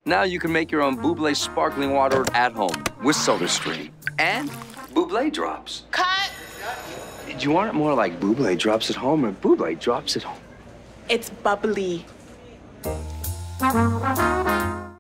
Now you can make your own Bublé sparkling water at home with SodaStream and Bublé drops. Cut! Do you want it more like Bublé drops at home or Bublé drops at home? It's bubbly.